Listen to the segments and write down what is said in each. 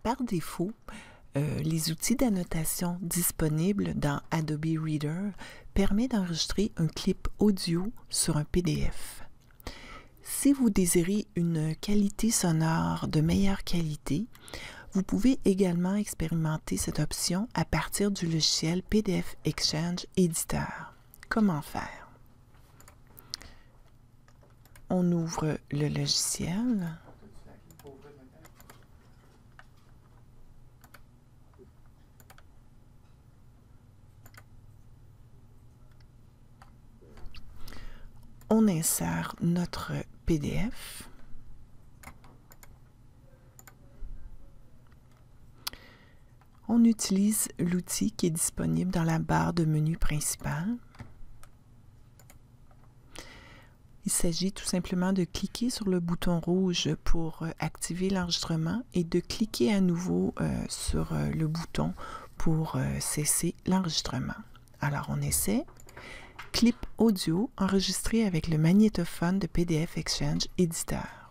Par défaut, les outils d'annotation disponibles dans Adobe Reader permettent d'enregistrer un clip audio sur un PDF. Si vous désirez une qualité sonore de meilleure qualité, vous pouvez également expérimenter cette option à partir du logiciel PDF Exchange Editor. Comment faire? On ouvre le logiciel. On insère notre PDF. On utilise l'outil qui est disponible dans la barre de menu principale. Il s'agit tout simplement de cliquer sur le bouton rouge pour activer l'enregistrement et de cliquer à nouveau sur le bouton pour cesser l'enregistrement. Alors on essaie. Clip audio enregistré avec le magnétophone de PDF Exchange Editor.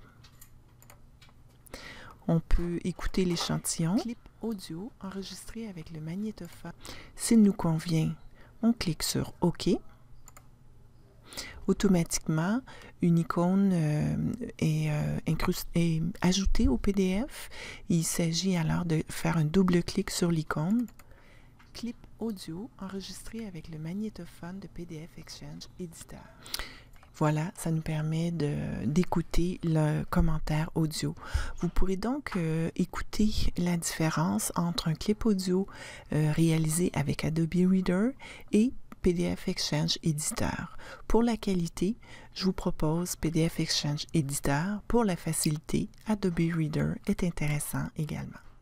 On peut écouter l'échantillon. Clip audio enregistré avec le magnétophone. S'il nous convient, on clique sur OK. Automatiquement, une icône est ajoutée au PDF. Il s'agit alors de faire un double clic sur l'icône. Clip audio enregistré avec le magnétophone de PDF Exchange Editor. Voilà, ça nous permet d'écouter le commentaire audio. Vous pourrez donc écouter la différence entre un clip audio réalisé avec Adobe Reader et PDF Exchange Editor. Pour la qualité, je vous propose PDF Exchange Editor. Pour la facilité, Adobe Reader est intéressant également.